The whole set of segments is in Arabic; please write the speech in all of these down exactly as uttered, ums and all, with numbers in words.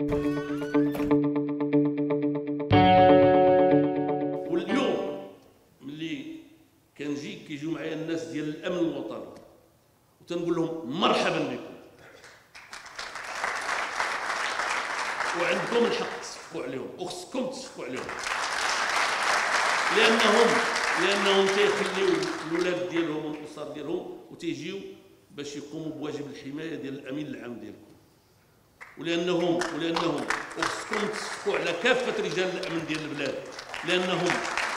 واليوم ملي كنجي كيجيو معايا الناس ديال الامن الوطني وتنقول لهم مرحبا بكم، وعندكم الحق تصفقوا عليهم وخصكم تصفقوا عليهم، لانهم لانهم تيخليو الولاد ديالهم والاسر ديالهم وتيجيو باش يقوموا بواجب الحمايه ديال الامين العام ديالكم، ولانهم ولانهم وخصكم تصفقوا على كافه رجال الامن ديال البلاد، لانهم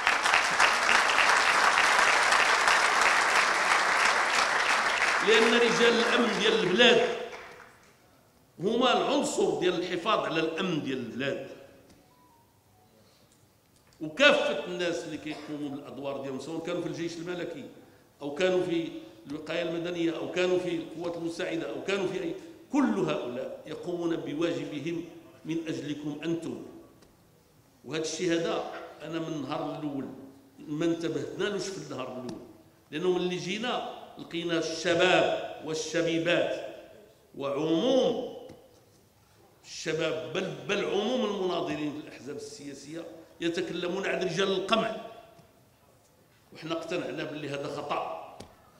لان رجال الامن ديال البلاد هما العنصر ديال الحفاظ على الامن ديال البلاد. وكافه الناس اللي كيقوموا بالادوار ديالهم سواء كانوا في الجيش الملكي او كانوا في الوقايه المدنيه او كانوا في القوات المساعده او كانوا في اي، كل هؤلاء يقومون بواجبهم من اجلكم انتم. وهذا الشيء هذا انا من النهار الاول ما انتبهتنالوش في النهار الاول، لانه ملي جينا لقينا الشباب والشبيبات وعموم الشباب بل بل عموم المناضلين في الاحزاب السياسيه يتكلمون عن رجال القمع، وحنا اقتنعنا باللي هذا خطا.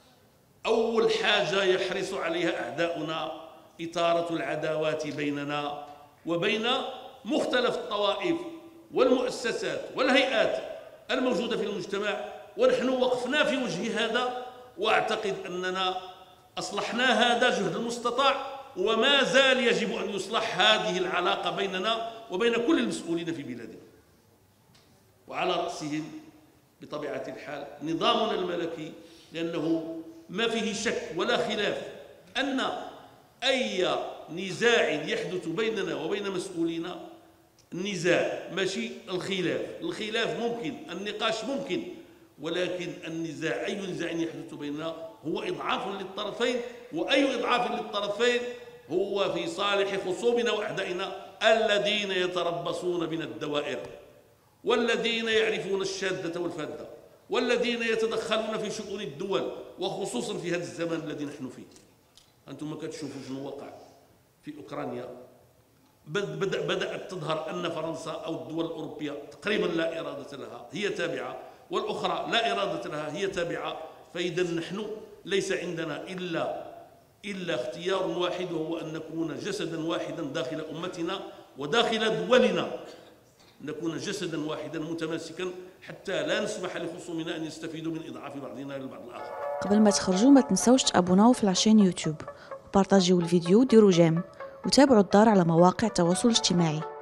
اول حاجه يحرص عليها اعداؤنا اثاره العداوات بيننا وبين مختلف الطوائف والمؤسسات والهيئات الموجوده في المجتمع، ونحن وقفنا في وجه هذا، واعتقد اننا اصلحنا هذا جهد المستطاع، وما زال يجب ان يصلح هذه العلاقه بيننا وبين كل المسؤولين في بلادنا، وعلى راسهم بطبيعه الحال نظامنا الملكي، لانه ما فيه شك ولا خلاف ان اي نزاع يحدث بيننا وبين مسؤولينا، النزاع ماشي الخلاف، الخلاف ممكن، النقاش ممكن، ولكن النزاع اي نزاع يحدث بيننا هو اضعاف للطرفين، واي اضعاف للطرفين هو في صالح خصومنا واعدائنا الذين يتربصون بنا الدوائر، والذين يعرفون الشاذة والفاذة، والذين يتدخلون في شؤون الدول، وخصوصا في هذا الزمان الذي نحن فيه. انتم كتشوفوا شنو وقع في اوكرانيا، بدأ بدأت تظهر ان فرنسا او الدول الاوروبيه تقريبا لا اراده لها هي تابعه، والاخرى لا اراده لها هي تابعه. فاذا نحن ليس عندنا الا الا اختيار واحد، وهو ان نكون جسدا واحدا داخل امتنا وداخل دولنا، نكون جسدا واحدا متماسكا حتى لا نسمح لخصومنا ان يستفيدوا من اضعاف بعضنا للبعض الاخر. قبل ما تخرجوا ما تنسوش تابوناو في لاشين يوتيوب وبارطاجيو الفيديو وديروا جيم، وتابعوا الدار على مواقع التواصل الاجتماعي.